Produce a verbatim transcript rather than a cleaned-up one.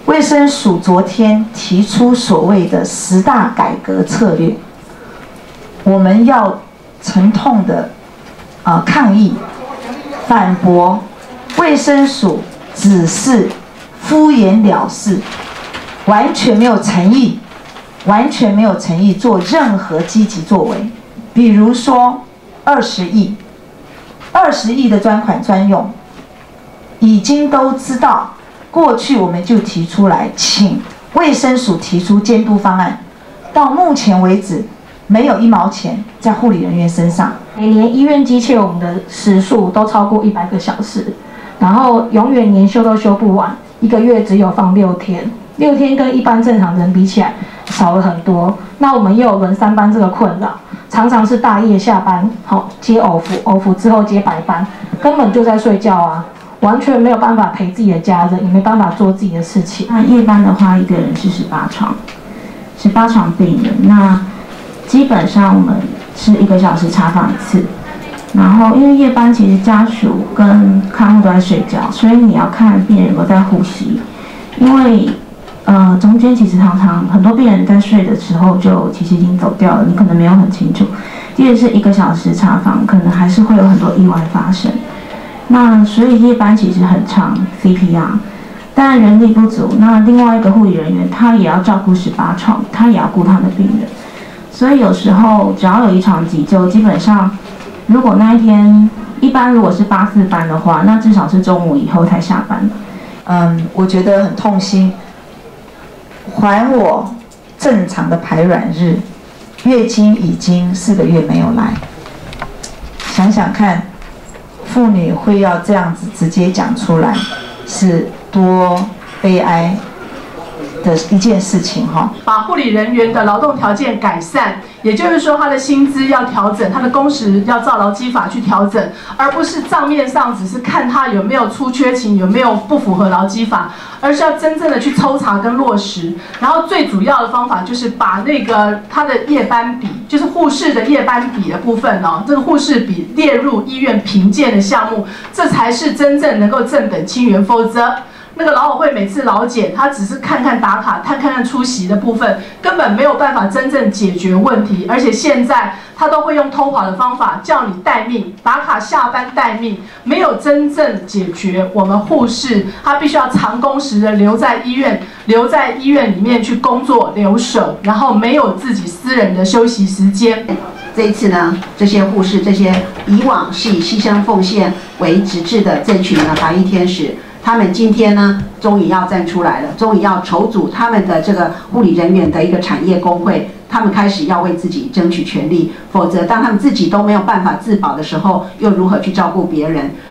卫生署昨天提出所谓的十大改革策略，我们要沉痛的呃抗议、反驳卫生署只是敷衍了事，完全没有诚意，完全没有诚意做任何积极作为。比如说二十亿，二十亿的专款专用，已经都知道。过去我们就提出来，请卫生署提出监督方案，到目前为止没有一毛钱在护理人员身上。 每年医院机械我们的时数都超过一百个小时，然后永远年休都休不完，一个月只有放六天，六天跟一般正常人比起来少了很多。那我们也有轮三班这个困扰，常常是大夜下班，好接偶服，偶服之后接白班，根本就在睡觉啊。完全没有办法陪自己的家人，也没办法做自己的事情。 那夜班的话，一个人是十八床，十八床病人。那基本上我们是一个小时查房一次。然后因为夜班其实家属跟看护都在睡觉，所以你要看病人有没有在呼吸。因为呃中间其实常常很多病人在睡的时候就其实已经走掉了，你可能没有很清楚。第二是一个小时查房，可能还是会有很多意外发生。那所以夜班其实很长 C P R， 但人力不足。那另外一个护理人员他也要照顾十八床，他也要顾他的病人，所以有时候只要有一场急救，基本上如果那一天一般如果是八四班的话，那至少是中午以后才下班。 嗯，我觉得很痛心，还我正常的排卵日，月经已经四个月没有来，想想看。妇女会要这样子直接讲出来，是多悲哀的一件事情哈。 把护理人员的劳动条件改善，也就是说他的薪资要调整，他的工时要照劳基法去调整，而不是账面上只是看他有没有出缺勤，有没有不符合劳基法，而是要真正的去抽查跟落实。然后最主要的方法就是把那个他的夜班比，就是护士的夜班比的部分哦，这个护士比列入医院评鉴的项目，这才是真正能够正本清源，否则。那个劳委会每次劳检，他只是看看打卡，他看看出席的部分，根本没有办法真正解决问题。而且现在他都会用偷跑的方法叫你待命，打卡下班待命，没有真正解决我们护士他必须要长工时的留在医院，留在医院里面去工作留守，然后没有自己私人的休息时间。 这一次呢，这些护士，这些以往是以牺牲奉献为职志的这群呢白衣天使。他们今天呢，终于要站出来了，终于要筹组他们的这个护理人员的一个产业工会，他们开始要为自己争取权利，否则当他们自己都没有办法自保的时候，又如何去照顾别人？